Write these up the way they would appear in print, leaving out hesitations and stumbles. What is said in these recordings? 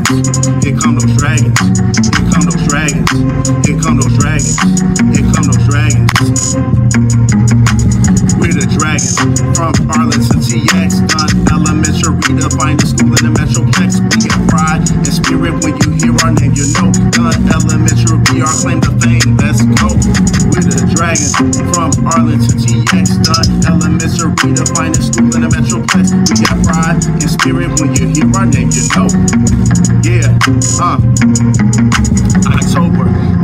Here come those dragons. Here come those dragons. Here come those dragons. Here come those dragons. We're the dragons from Arlington, TX, Dunn, Elementary, the finest school in the Metroplex. We get pride and spirit when you hear our name. You know, Dunn Elementary, our claim to fame. Let's go. We're the dragons from Arlington, TX, Dunn Elementary, the finest school in the Metroplex. We got pride and spirit when you hear our name. You know, yeah, October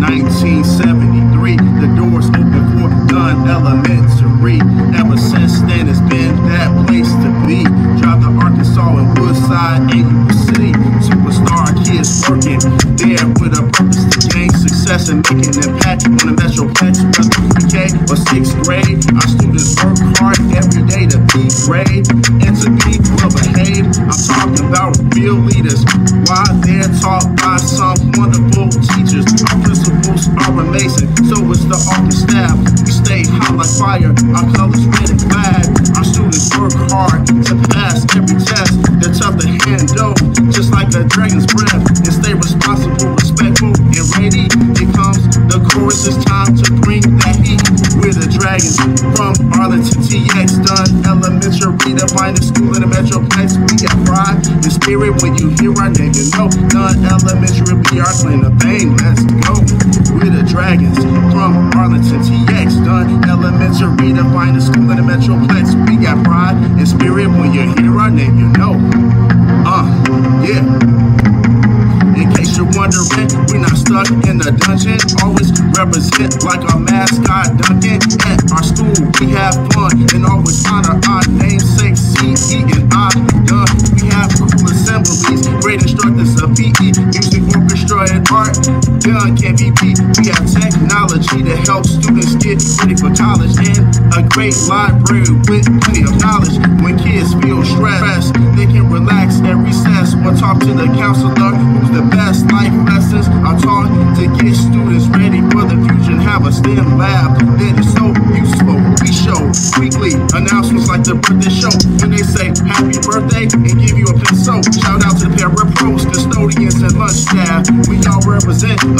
1973, the doors open for Dunn Elementary. Ever since then, it's been that place to be. Drive to Arkansas and Woodside and Yuba City. Superstar kids working there with a purpose to gain success and make an impact on the Metroplex. Whether pre-K or 6th grade, our students work hard every day to be great and to be well behaved. I'm talking about real leaders while they're taught by some wonderful teachers. Our principals are amazing, so is the office staff. We stay hot like fire, our colors red and black. Our students work hard to pass every test. They're tough to handle, just like a dragon's breath, and stay responsible, respectful, and ready. Here comes the chorus, it's time to bring that heat. We're the dragons from Arlington, TX, Dunn Elementary, the finest school in the Metroplex. We got pride and spirit when you hear our name. You know, Dunn Elementary, we are claim to fame. Let's go. We're the dragons from Arlington, TX, Dunn Elementary, the finest school in the Metroplex. We got pride and spirit when you hear our name. You know, yeah. In case you're wondering, we're not stuck in the dungeon. Always represent like our mascot Duncan. At our school, we have fun and always honor our namesake, CE and I, Dunn. We have cool assemblies, great instructors of PE, music, orchestra, and art. Dunn can't be beat. We have technology to help students get ready for college, and a great library with plenty of knowledge. When kids feel stressed, they can relax at recess or talk to the counselor who's the best life lessons are taught to get students ready for the future and have a STEM lab that is so useful. We show weekly announcements like the birthday show when they say happy birthday and give you a pencil. Shout out to the parapros, custodians, and lunch staff. We all represent